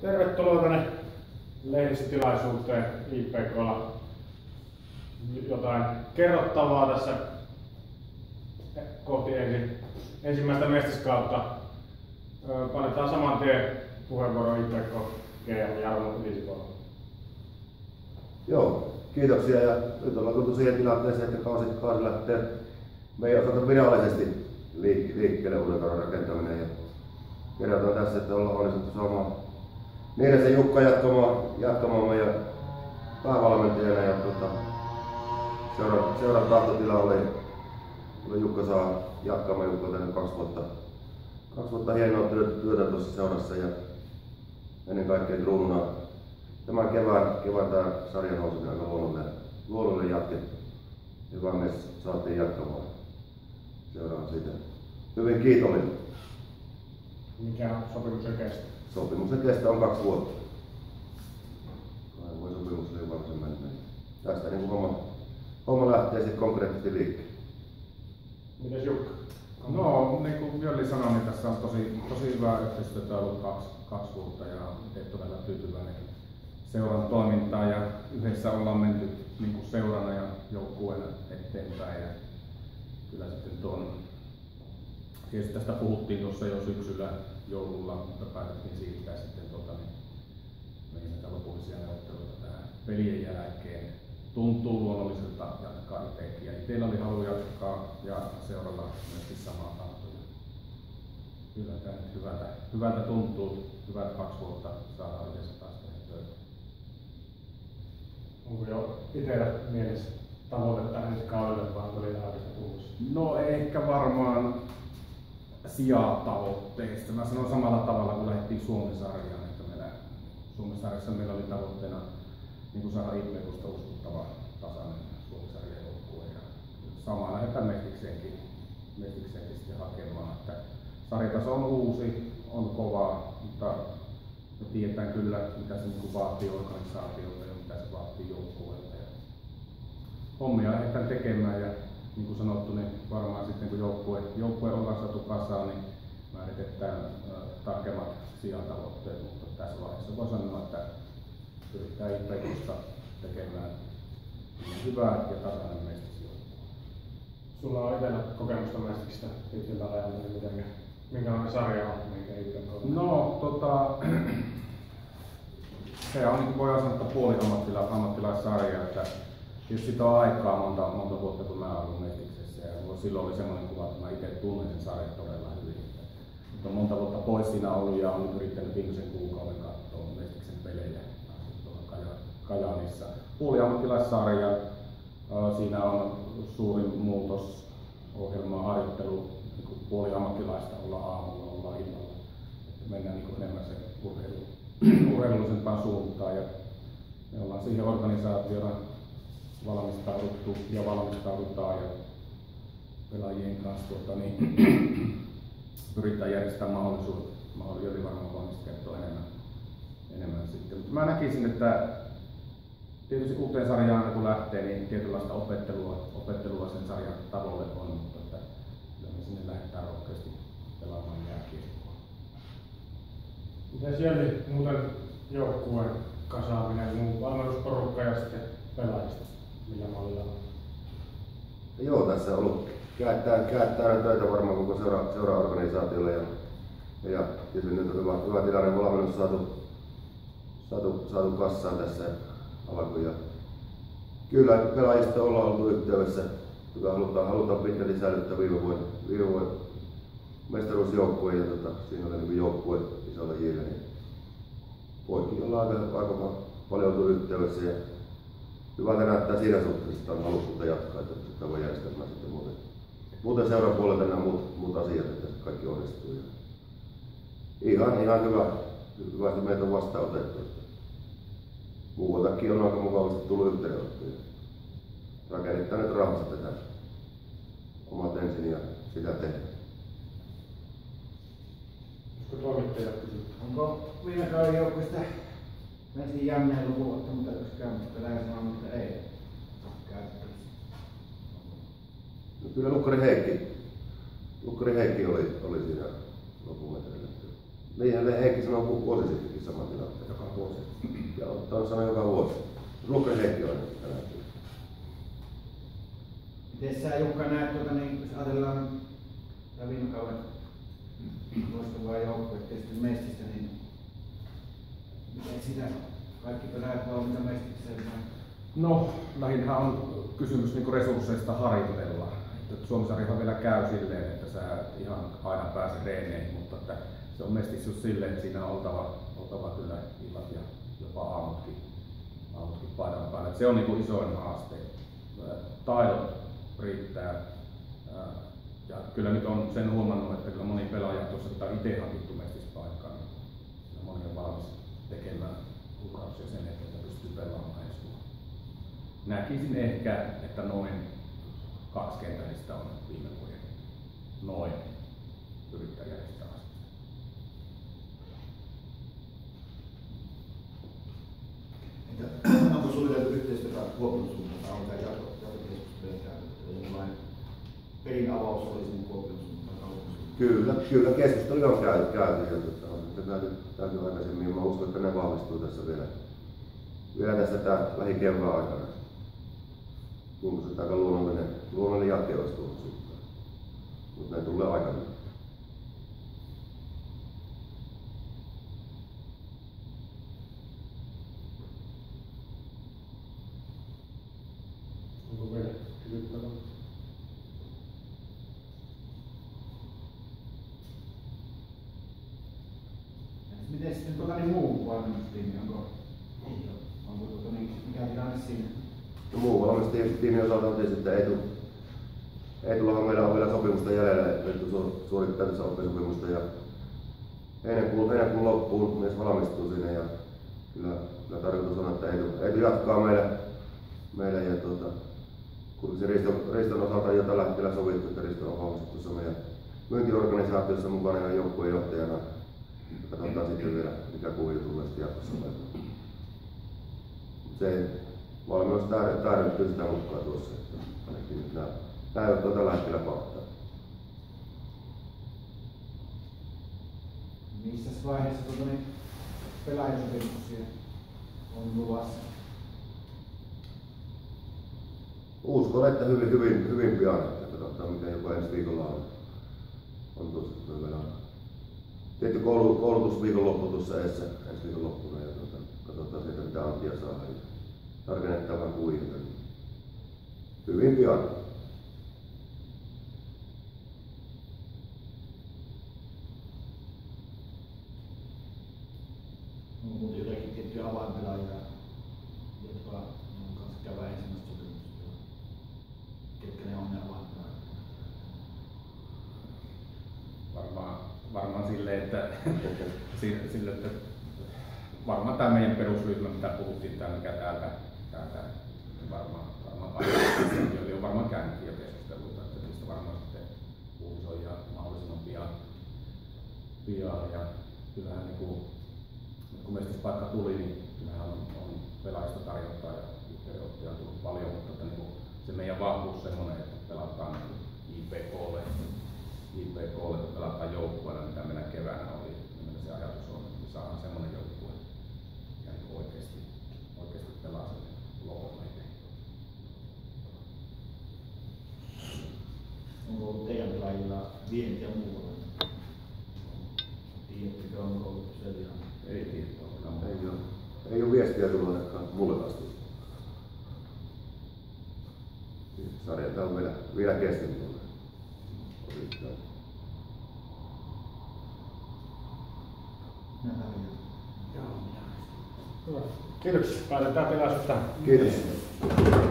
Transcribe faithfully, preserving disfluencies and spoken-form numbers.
Tervetuloa tänne lehdistötilaisuuteen I P K:lla. Jotain kerrottavaa tässä kohti ensin, ensimmäistä mestiskautta. Kannetaan saman tien puheenvuoro I P K G M Jarmo Ylisipolo. Joo, kiitoksia. Ja nyt ollaan tultu siihen tilanteeseen, että kausi, kausi lähtee meidän osalta virallisesti liik- liikkeelle uuden kauden rakentaminen. Ja kerrotaan tässä, että ollaan onnistuttu saamaan Niirasen Jukka jatkamaan, jatkamaan meidän päävalmentajana. Ja tuota, seuran, seuran tahtotila oli, oli Jukka saa jatkamaan. Jukka on tehnyt kaksi vuotta, kaksi vuotta hienoa työtä, työtä tuossa seurassa ja ennen kaikkea kruununa tämän kevään, kevään tämä sarja nousi aika luonnollinen, luonnollinen jatke. Hyvä mies saatiin jatkamaan. Seuraan siitä hyvin kiitollinen. Mikä on sopimuksen kesto? Sopimuksen kesto on kaksi vuotta. Kahden vuoden sopimus oli varsin mennyt. Tästä niin homma, homma lähtee sitten konkreettisesti liikkeelle. Mites Jukka? No, niin kuin Jölli sanoi, niin tässä on tosi, tosi hyvää yhteistyötä ollut kaksi, kaksi vuotta ja olen todella tyytyväinen seuran toimintaan ja yhdessä ollaan menty niin kuin seurana ja joukkueena eteenpäin. Ja kyllä sitten tuon, tietysti tästä puhuttiin tuossa jo syksyllä joululla, mutta päätettiin siirtää sitten tuota, niin, meidän lopullisia neuvotteluita tähän pelien jälkeen. Tuntuu luonnolliselta jatkaa itsekin ja itsellä oli halu jatkaa ja seuralla myöskin samaa tahtoa. Kyllä tämä nyt hyvältä, hyvältä tuntuu, hyvät kaksi vuotta saadaan yhdessä taas tehdä töitä. Onko jo itsellä mielessä tavoitetta ensi kaudelle vai oli aikaista puhussa? No ehkä varmaan sijatavoitteista. Mä sanon samalla tavalla kun lähdettiin Suomen sarjaan, että meillä Suomen sarjassa meillä oli tavoitteena niin kuin saada I P K:sta uskottava tasainen Suomen sarjan joukkue. Samaa lähdetään Mestikseenkin, Mestikseenkin sitten hakemaan. Että sarjataso on uusi, on kova, mutta me tiedetään kyllä mitä se niin vaatii organisaatiolta ja mitä se vaatii joukkueelta. Hommia lähdetään tekemään ja niin kuin sanottu, niin varmaan sitten kun joukkue, joukkue ollaan saatu kasaan, niin määritetään äh, tarkemmat sijatavoitteet, mutta tässä vaiheessa voi sanoa, että pyritään I P K:sta tekemään hyvää ja tasainen mestisjoukkue. Sulla on itsellä kokemusta Mestikistä pitkällä ajalla, niin miten, minkälainen sarja on, minkä I P K? No, tota, se on niin kuin voidaan sanoa, että puoli ammattila, ammattilaissarja, että jos siitä on aikaa monta, monta vuotta kun mä olen Mestiksessä ja silloin oli semmoinen kuva, että mä itse tunnen sen sarjan todella hyvin. Mutta on monta vuotta pois siinä ollut ja olen yrittänyt viimeisen kuukauden katsoa Mestiksen pelejä tuolla Kajaanissa. Puoliammattilaissarja, siinä on suurin muutos ohjelma harjoittelu, niin puoliammattilaista ollaan aamulla, ollaan illalla. Että mennään niin enemmän sen urheilu, urheilullisempaan suuntaan ja me ollaan siihen organisaationa valmistauduttu ja valmistaudutaan ja pelaajien kanssa tuota, niin, pyritään järjestämään mahdollisuudet. Mahdollisuudet varmaan voin kertoa enemmän, enemmän sitten. Mutta mä näkisin, että tietysti uuteen sarjaan aina kun lähtee, niin tietynlaista opettelua, opettelua sen sarjan tavoille on, mutta että kyllä me sinne lähdetään rohkeasti pelaamaan jääkiekkoa. Miten siellä muuten joukkueen kasaaminen, muu valmennusporukka ja sitten pelaajista? Millä mallilla on? Joo, tässä on ollut käyttää, käyttää töitä varmaan koko seura, seura-organisaatiolle ja, ja tietysti nyt on hyvä, hyvä tilanne valmennus saatu, saatu, saatu kassaan tässä alkuun. Ja kyllä pelaajista ollaan oltu yhteydessä, joka halutaan, halutaan pitkälti säilyttää viime vuoden, viime vuoden mestaruusjoukkue ja tota, siinä oli niin joukkue isolla jillä. Niin poikki ollaan aika, aika paljon oltu yhteydessä. Ja hyvältä näyttää siinä suhteessa, että on halukkuutta jatkaa, että sitä voi järjestelmää sitten muuten. Muuten seuran puolelta nämä muut, muut asiat, että kaikki onnistuu. Ja ihan, ihan hyvä, hyvä, että meitä on vastaanotettu. Muualtakin on aika mukavasti tullut yhteydenottoja. Rakennetaan nyt rauhassa tätä omat ensin ja sitä tehdään. Olisiko toimittajat kysyä? Onko viime kauden joukkueesta Mestin Janneen lukuun ottamatta koskaan, mutta lähes sanoa, mutta ei käytettävissä? No kyllä Lukkari Heikki, Lukkari Heikki oli, oli siinä loppumetreillä. Niinhän Heikki sanoi vuosi sittenkin saman tilanteen. Joka vuosi. Ja on sanonut joka vuosi. Lukkari Heikki on tänä hetkellä. Miten sä Jukka näet, tuota, niin, jos ajatellaan viime kauden loistavaa joukkuetta tietysti Mestistä, niin miten sitä kaikki pelaajat valmiita Mestiksessä? No, lähinnä on kysymys niin resursseista harjoitella. Suomi-sarjahan vielä käy silleen, että sä et ihan aina pääse treeneihin, mutta että se on Mestissä just silleen, että siinä on oltava, oltava kyllä illat ja jopa aamutkin, aamutkin paidan päällä. Et se on niin kuin isoin haaste. Taidot riittää. Ja kyllä nyt on sen huomannut, että kyllä moni pelaaja tuossa pitää itse hankittu Mestissä paikkaan, niin moni on valmis tekemään lupauksia sen eteen, että pystyy pelaamaan ensi vuonna. Näkisin ehkä, että noin kaksi kentällistä on viime vuoden noin yrittäjäistä asti. Onko suunniteltu yhteistyötä Kuopion suuntaan? Onko tämä jatkokeskusteluja? Jonkinlainen pelin avaus olisi niin Kuopion suuntaan? Kyllä, kyllä keskustelu on käyty, käyty ja on käyty, käyty aikaisemmin. Mä uskon, että ne vahvistuu tässä vielä, vielä tässä tää lähikevään aikana. Tuntuu, että aika luonnollinen, luonnollinen jatke olisi tullut suuntaan. Mutta ne tulee aikana. Onko vielä kysyttävää? Miten sitten tuota, niin muu valmennustiimi, onko, onko tuota, niin, mikä tilanne siinä? No, muu valmennustiimin osalta on tietysti, että Eetu, Eetullahan meillä on vielä sopimusta jäljellä, että suorittaa tässä oppisopimusta ja heinäkuun, heinäkuun loppuun mies valmistuu sinne ja kyllä, kyllä tarkoitus on, että Eetu, Eetu jatkaa meillä, meillä ja tuota, kun se Riston, Riston osalta on jo tällä hetkellä sovittu, että Risto on vahvistettu tuossa meidän myyntiorganisaatiossa mukana ja joukkueen johtajana. Katsotaan sitten vielä, mikä kuvio tulee sitten jatkossa. Se valmennus täydentyy sitä mukaan tuossa, että ainakin nyt nämä, nämä jotka on tällä hetkellä faktaa. Missä vaiheessa tuota, niin, pelaajasopimuksia on luvassa? Uskon, että hyvin, hyvin, hyvin pian, että katsotaan mikä jopa ensi viikolla on, on tuossa vielä tietty koulutus viikonloppu tuossa edessä, ensi viikonloppuna ja tuota, katsotaan sieltä mitä antia saa ja tarkennetaan kuviota. Hyvin pian. Onko muuta jotakin tiettyjä avainpelaajia, jotka on kanssa käydään ensimmäistä sopimusta? Ketkä ne on ne avainpelaajat? Varmaan, varmaan silleen, että, sille, että varmaan tämä meidän perusryhmä, mitä puhuttiin täällä, mikä täältä, täältä varmaan, varmaan paljon, on varmaan käynyt jo keskusteluita, että niistä varmaan sitten uutisoin ja mahdollisimman pian. pian. Ja kyllähän niin kuin, kun mestispaikka tuli, niin kyllähän on, on pelaajista tarjontaa ja yhteydenottoja on tullut paljon, mutta että niin kuin se meidän vahvuus semmoinen, että pelataan I P K:lle, I P K:lle, kun pelataan joukkueena, mitä meillä keväänä oli, niin se ajatus on, että me saadaan semmoinen joukkue, ja niin oikeasti, oikeasti pelaa sen lopun eteen. Onko ollut teidän pelaajilla vientiä muualla? Tiedättekö, onko ollut sellainen? Ei tiedä, Ei ole, ei ole viestiä tullut ainakaan mulle asti. Sarja on vielä, vielä kesken tuolla. Kiitos. Päätetään tilaisuutta. Kiitos.